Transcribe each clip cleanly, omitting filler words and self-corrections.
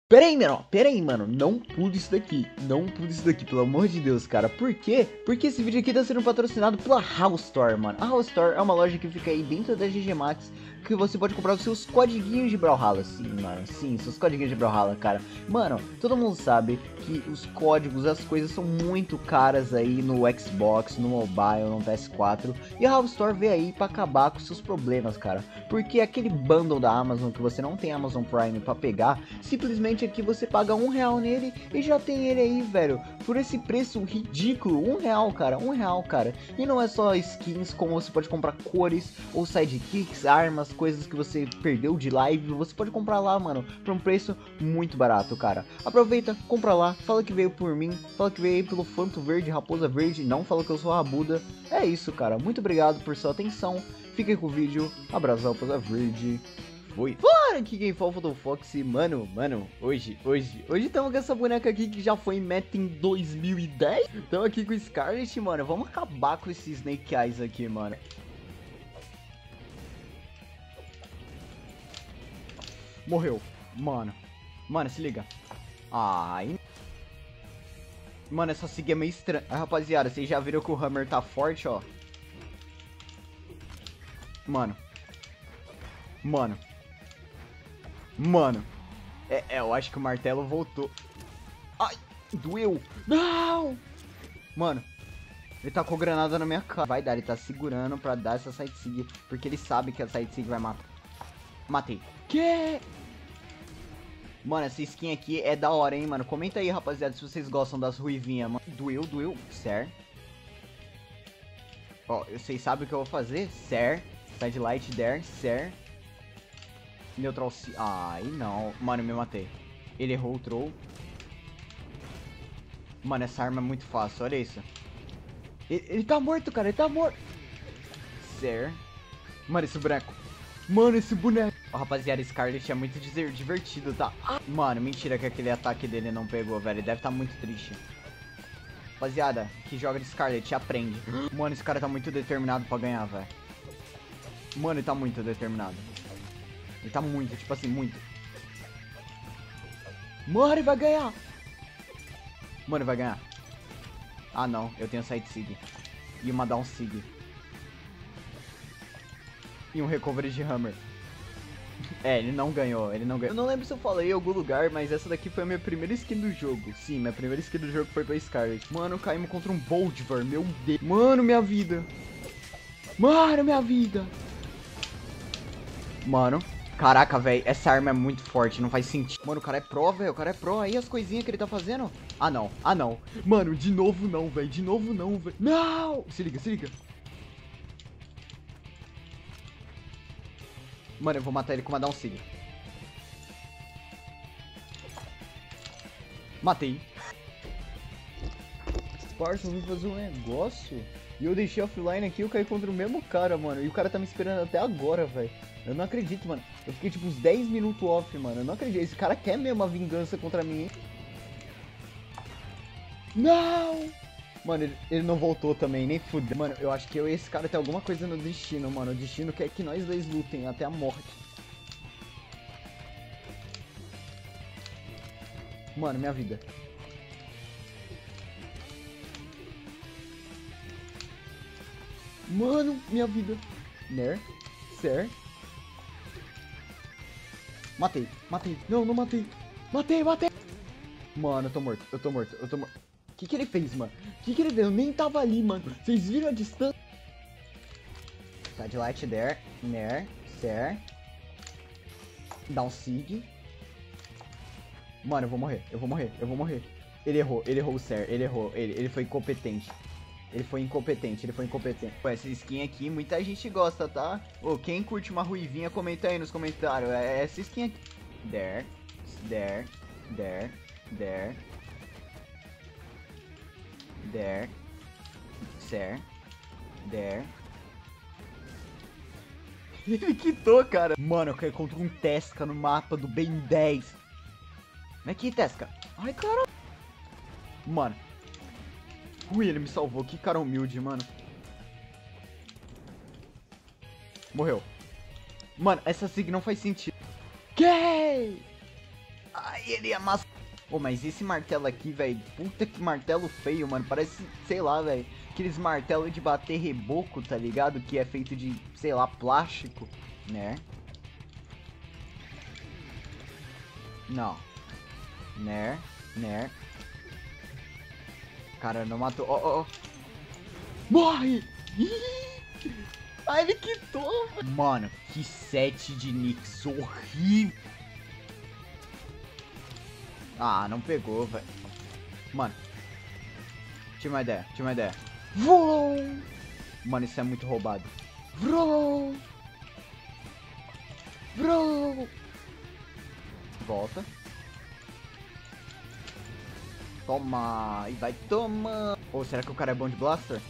Pera aí, mano, não pule isso daqui, não pule isso daqui, pelo amor de Deus, cara. Por quê? Porque esse vídeo aqui tá sendo patrocinado pela House Store, mano. A House Store é uma loja que fica aí dentro da GG Max, que você pode comprar os seus codiguinhos de Brawlhalla. Sim, mano, sim, seus codiguinhos de Brawlhalla, cara. Mano, todo mundo sabe que os códigos, as coisas são muito caras aí no Xbox, no mobile, no PS4. E a House Store veio aí pra acabar com seus problemas, cara. Porque aquele bundle da Amazon que você não tem Amazon Prime pra pegar, simplesmente aqui você paga R$1 nele e já tem ele aí, velho, por esse preço ridículo, R$1, cara, R$1, cara. E não é só skins, como você pode comprar cores ou sidekicks, armas, coisas que você perdeu de live, você pode comprar lá, mano, por um preço muito barato, cara. Aproveita, compra lá, fala que veio por mim, fala que veio aí pelo Fanto Verde, Raposa Verde, não fala que eu sou a Rabuda. É isso, cara, muito obrigado por sua atenção, fique com o vídeo, abraço, Raposa Verde. Foi. Bora, aqui quem fala do Fox, mano, hoje estamos com essa boneca aqui que já foi meta em 2010. Estamos aqui com o Scarlet, mano, vamos acabar com esses Snake Eyes aqui, mano. Morreu, mano, se liga. Ai. Mano, essa sig é meio estranha. Rapaziada, vocês já viram que o Hammer tá forte, ó. Mano. Eu acho que o martelo voltou. Ai, doeu. Não! Mano, ele tacou granada na minha cara. Vai dar, ele tá segurando pra dar essa side sig, porque ele sabe que a side sig vai matar. Matei. Que? Mano, essa skin aqui é da hora, hein, mano. Comenta aí, rapaziada, se vocês gostam das ruivinhas, mano. Doeu. Ser. Ó, vocês sabem o que eu vou fazer? Ser. Side light there. Ser. Neutral C. Ai, não. Mano, eu me matei. Ele errou o troll. Mano, essa arma é muito fácil. Olha isso. Ele tá morto, cara. Ele tá morto. Ser. Mano, esse boneco. Ó, rapaziada, Scarlet é muito divertido, tá? Mano, mentira que aquele ataque dele não pegou, velho. Ele deve tá muito triste. Rapaziada, que joga de Scarlet, aprende. Mano, esse cara tá muito determinado pra ganhar, velho. Mano, ele tá muito determinado. Ele tá muito, tipo assim, muito. Mano, ele vai ganhar. Mano, ele vai ganhar. Ah, não. Eu tenho side sig. E uma down sig. E um recovery de Hammer. É, ele não ganhou. Eu não lembro se eu falei em algum lugar, mas essa daqui foi a minha primeira skin do jogo. Sim, minha primeira skin do jogo foi pra Scarlet. Mano, caímos contra um Bolívar, meu Deus. Mano, minha vida. Mano. Caraca, velho, essa arma é muito forte, não faz sentido. Mano, o cara é pro, velho, o cara é pro. Aí as coisinhas que ele tá fazendo. Ah, não. Mano, de novo não, velho. Não! Se liga. Mano, eu vou matar ele com uma down sig. Matei. Parça, eu vim fazer um negócio e eu deixei offline aqui e eu caí contra o mesmo cara, mano. E o cara tá me esperando até agora, velho. Eu não acredito, mano. Eu fiquei tipo uns 10 minutos off, mano. Eu não acredito. Esse cara quer mesmo uma vingança contra mim, hein? Não! Mano, ele não voltou também, nem fudeu. Mano, eu acho que eu e esse cara tem alguma coisa no destino, mano. O destino quer que nós dois lutem até a morte. Mano, minha vida. Mano, minha vida. Ner. Ser. Matei. Não matei. Matei. Mano, eu tô morto. O que ele fez, mano? Eu nem tava ali, mano. Vocês viram a distância? Side light there. Ner. Ser. Down sig. Mano, eu vou morrer. Ele errou o Ser. Ele foi incompetente. Pô, essa skin aqui, muita gente gosta, tá? Ô, quem curte uma ruivinha, comenta aí nos comentários. É essa skin aqui. There. Ser. There. Ele quitou, cara. Mano, eu caí contra um Tesca no mapa do Ben 10. Vem aqui, Tesca. Ai, cara. Mano. Ui, ele me salvou. Que cara humilde, mano. Morreu. Mano, essa sig não faz sentido. Que? Ai. Ai, ele amassa. Pô, mas esse martelo aqui, velho, puta que martelo feio, mano. Parece, sei lá, velho, aqueles martelos de bater reboco, tá ligado? Que é feito de, sei lá, plástico, né? Não. Né? Cara, não matou. Ó, ó, ó. Morre! Ai, ele quitou. Mano, que set de Nix horrível. Ah, não pegou, velho. Mano. Tinha uma ideia. Vroom! Mano, isso é muito roubado. Vroom! Volta. Toma. E vai tomando. Ou será que o cara é bom de blaster?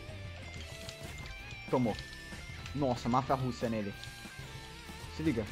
Tomou. Nossa, máfia russa nele. Se liga.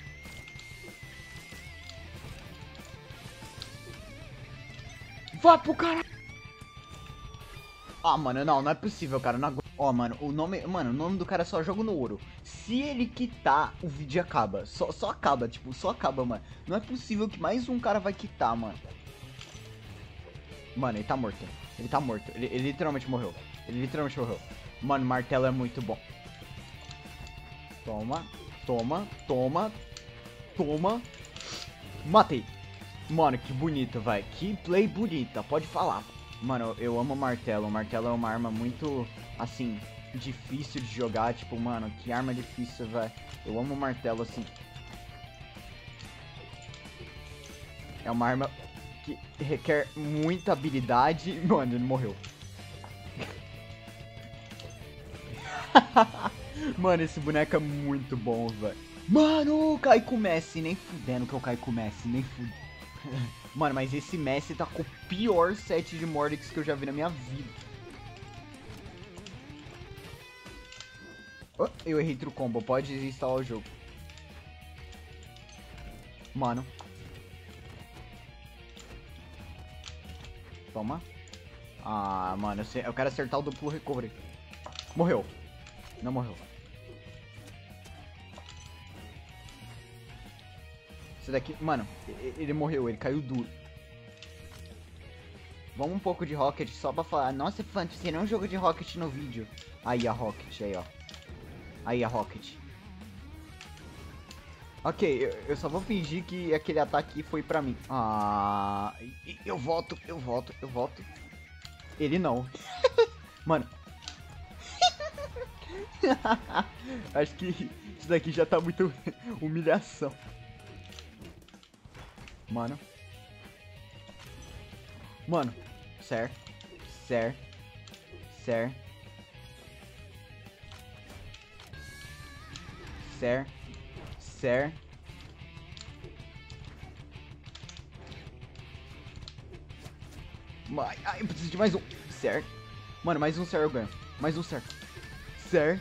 Vai pro cara. Ah, mano, não é possível, cara. Não aguento. Ó, mano, o nome do cara é só jogo no ouro. Se ele quitar, o vídeo acaba. Só acaba, tipo, só acaba, mano. Não é possível que mais um cara vai quitar, mano. Mano, ele tá morto. Ele literalmente morreu. Mano, martelo é muito bom. Toma. Matei. Mano, que bonito, vai. Que play bonita, pode falar. Mano, eu amo martelo. O martelo é uma arma muito, assim, difícil de jogar. Tipo, mano, que arma difícil, velho. Eu amo martelo, assim. É uma arma que requer muita habilidade. Mano, ele morreu. Mano, esse boneco é muito bom, velho. Mano, cai com o Messi. Nem fudendo que eu caio com o Messi. Nem fudendo. Mano, mas esse Messi tá com o pior set de Mordex que eu já vi na minha vida. Oh, eu errei true combo. Pode desinstalar o jogo. Mano. Toma. Ah, mano, eu quero acertar o duplo recovery. Morreu. Não morreu. Esse daqui, mano, ele morreu, ele caiu duro. Vamos um pouco de Rocket só pra falar. Nossa, Fante, você não jogou de Rocket no vídeo. Aí a Rocket, aí ó. Aí a Rocket. Ok, eu só vou fingir que aquele ataque foi pra mim. Ah, eu volto. Ele não. Mano. Acho que isso daqui já tá muito humilhação. Mano. Certo. Ai, eu preciso de mais um. Certo. Mano, mais um certo eu ganho. Mais um certo. Certo.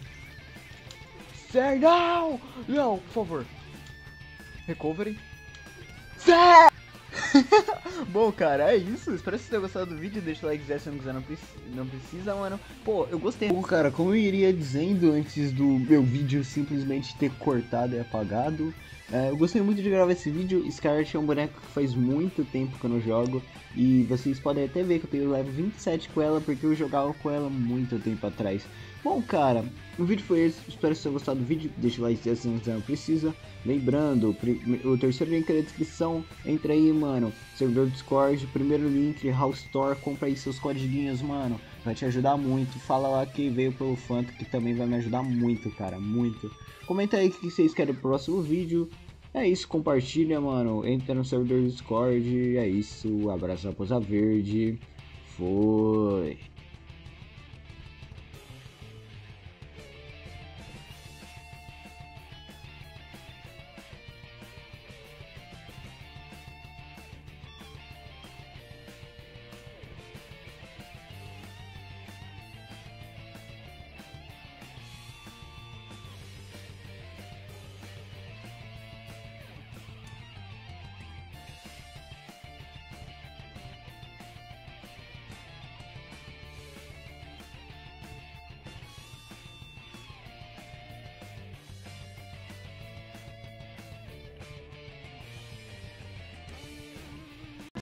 Não! Não, por favor. Recovery. Certo! Bom, cara, é isso. Espero que vocês tenham gostado do vídeo. Deixa o like se não quiser, não precisa, mano. Pô, eu gostei. Bom, cara, como eu iria dizendo antes do meu vídeo simplesmente ter cortado e apagado, eu gostei muito de gravar esse vídeo. Scarlet é um boneco que faz muito tempo que eu não jogo. E vocês podem até ver que eu tenho level 27 com ela, porque eu jogava com ela muito tempo atrás. Bom, cara, o vídeo foi esse. Espero que vocês tenham gostado do vídeo. Deixa o like se não precisa. Lembrando, o terceiro link na descrição. Entra aí, mano. Servidor Discord, primeiro link, House Store. Compra aí seus codiguinhos, mano. Vai te ajudar muito. Fala lá que veio pelo Fanta, que também vai me ajudar muito, cara. Muito. Comenta aí o que vocês querem pro próximo vídeo. É isso, compartilha, mano. Entra no servidor Discord. É isso. Abraço, Raposa Verde. Foi.